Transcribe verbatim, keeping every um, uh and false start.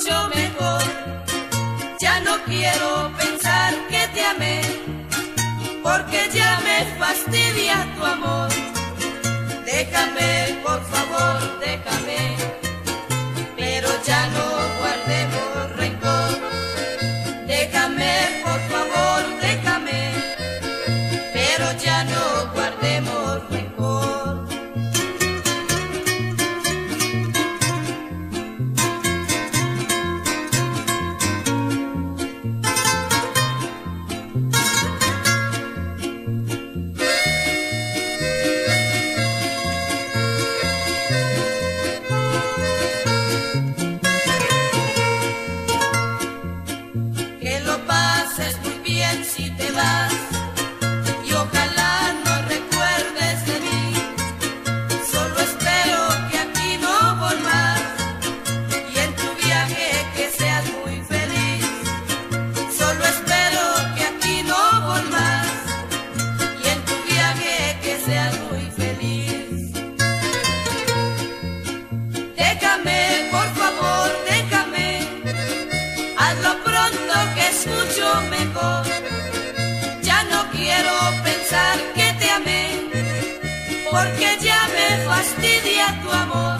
mucho mejor. Ya no quiero pensar que te amé, porque ya me fastidia tu amor. Déjame, por favor, déjame, pero ya no guardemos rencor. Déjame, por favor, déjame, pero ya no guardemos rencor. Que lo pases muy bien si te vas, y ojalá no recuerdes de mí. Solo espero que aquí no volvas, y en tu viaje que seas muy feliz. Solo espero que aquí no volvas, y en tu viaje que seas muy feliz. Déjame, por favor, déjame, hazlo pronto que es mucho mejor. Ya no quiero pensar que te amé, porque ya me fastidia tu amor.